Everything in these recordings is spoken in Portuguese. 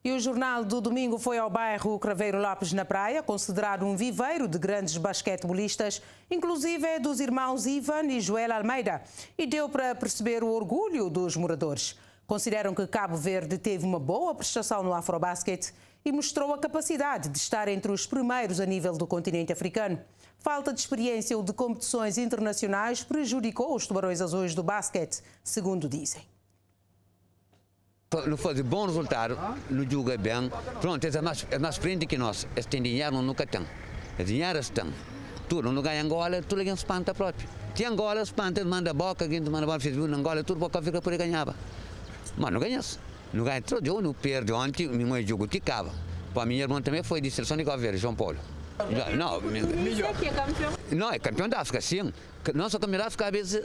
E o Jornal do Domingo foi ao bairro Craveiro Lopes, na Praia, considerado um viveiro de grandes basquetebolistas, inclusive dos irmãos Ivan e Joel Almeida, e deu para perceber o orgulho dos moradores. Consideram que Cabo Verde teve uma boa prestação no Afrobasket e mostrou a capacidade de estar entre os primeiros a nível do continente africano. Falta de experiência ou de competições internacionais prejudicou os tubarões azuis do basquete, segundo dizem. Não faz bom resultado, não joga bem. Pronto, é mais frente que nós. Eles têm dinheiro, nunca tem. É dinheiro estão. Tudo, não ganha Angola, tudo ganha espanta próprio. Tinha Angola, espanta, manda boca, quem manda bola, fez na Angola, tudo boca fica por aí ganhava. Mas não ganha-se. Não ganha todo jogo, não perde ontem, meu mãe jogou ticava. Para minha irmã também foi de seleção de Cabo Verde, João Paulo. Não, melhor. É campeão? Não, é campeão da África, sim. Não só campeão da África, às vezes,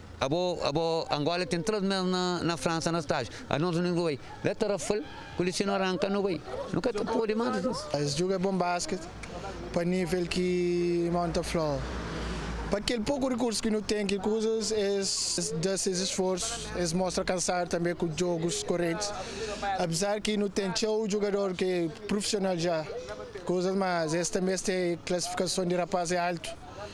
a Angola tem 3 meses na França, na estágio. A nós não vai. Letra foi, com o Licino arranca, não vai. Nunca pode mais disso. Eles jogam bom basquete, para nível que monta flor. Para aquele pouco recurso que não tem, que coisas, eles dão esses esforços, eles mostram cansar também com jogos correntes. Apesar que não tem o jogador que é profissional já, coisas, mas eles também têm classificação de rapaz é alto.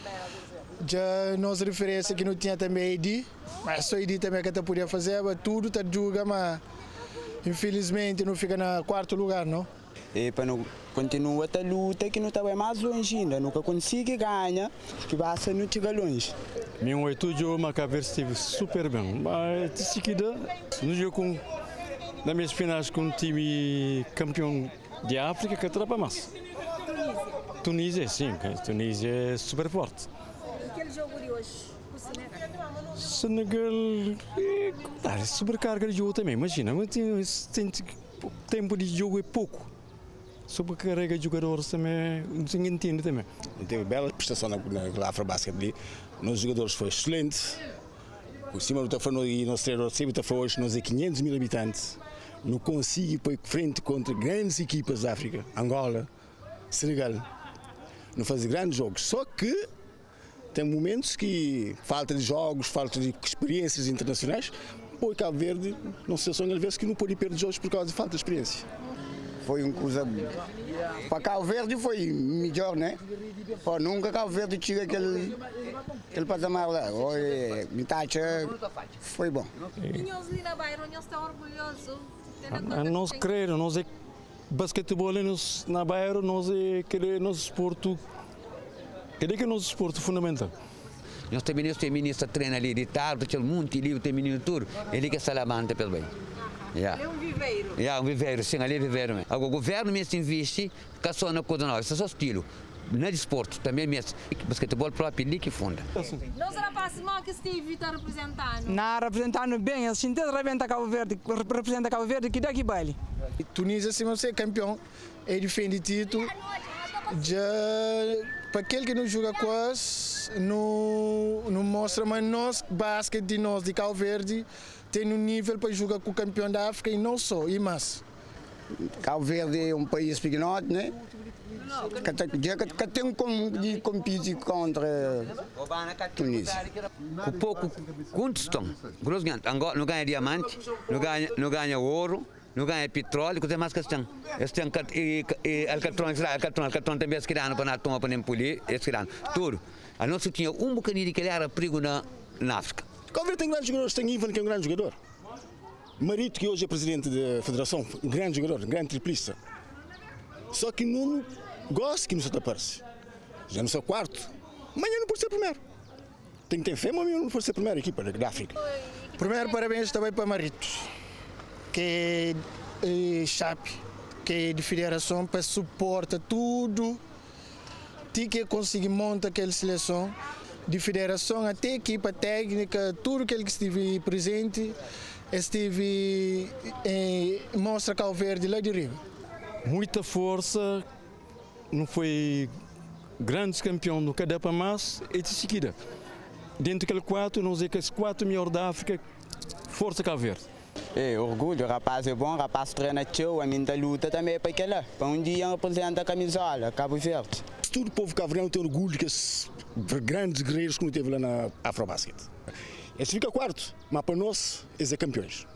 Já nossa referência que não tinha também Edi, mas só Edi também que podia fazer, mas tudo está joga, mas infelizmente não fica na quarto lugar, não? E para não continuar a luta que não está mais longe ainda, nunca consigo ganhar, que basta não chegar longe. Meu oito jogo, mas Cabo Verde esteve super bem, mas de seguida no jogo na minhas finais com um time campeão de África que atrapa mais. Tunísia, sim, Tunísia é super forte. E aquele jogo de hoje, o Senegal? Senegal é sobrecarga de jogo também, imagina, mas tempo de jogo é pouco. Sobrecarrega de jogadores também, ninguém entende também. Teve bela prestação na Afrobasket ali. Nos jogadores foi excelente. O cima do Tafano e nosso treinador sempre foi hoje, nós é 500 mil habitantes. Não consigo ir para frente contra grandes equipas da África, Angola, Senegal. Não faz grandes jogos. Só que tem momentos que falta de jogos, falta de experiências internacionais. Pô, Cabo Verde, não se sonha às vezes que não pode perder jogos por causa de falta de experiência. Foi uma coisa. Para Cabo Verde foi melhor, né? Pô, nunca Cabo Verde chega aquele patamar lá. Metade foi bom. E nós ali na Bairro, nós estamos orgulhosos. Nós queremos, nós é basquetebol na Bairro, nós é querer nosso esporte. Querer que é nosso esporte fundamental. Nós temos ministro treina ali de tarde, todo mundo, ali tem menino tudo, ele que é salamante pelo bem. Yeah. É um viveiro. Um viveiro, sim, ali é viveiro mesmo. Agora, o governo mesmo investe, caçou na coisa nova, isso é só estilo. Não é desporto, também mesmo. Basquetebol próprio, ali que funda. Nós rapazes que estive está representando. Não, representando bem, assim, representa Cabo Verde, representa Cabo Verde, que daqui baile. Tunísia, se você é campeão, é defende título. Já, para aquele que não joga quase, não mostra, mas nós, basquete de nós, de Cabo Verde, tem um nível para jogar com o campeão da África e não só, e mais. Cabo Verde é um país pequenote, né? Que tem como de competir contra Tunísia. O pouco, quantos estão? Angola não ganha diamante, não ganha ouro, não ganha petróleo, que tem mais questão. Eles têm Alcatrão também esquirando para não tomar para nem polir, esquirando, tudo. A nossa tinha bocadinho de que ele era perigo na África. Cabo Verde tem grandes jogadores, tem Ivan, que é um grande jogador. Marito, que hoje é presidente da federação, um grande jogador, um grande triplista. Só que não gosta que não se aparece. Já no seu quarto, amanhã não pode ser primeiro. Tem que ter fé, mas amanhã não pode ser primeira equipa da África. Primeiro, parabéns também para Marito, que é chape, que é de federação, para suporta tudo, tem que conseguir montar aquela seleção. De federação até equipa técnica, tudo que ele esteve presente, esteve mostra Cabo Verde lá de Rio. Muita força, não foi grande campeão no Cadapa Mas e de seguida. Dentro daquele 4, nós é que os 4 melhores da África, força Cabo Verde. É, orgulho, o rapaz é bom, o rapaz treina show, a minha luta também é para aquela. Para um dia representa a camisola, Cabo Verde. Todo o povo cabo-verdiano tem orgulho que esses grandes guerreiros que não teve lá na Afrobasket. Eles ficam quarto, mas para nós, eles são campeões.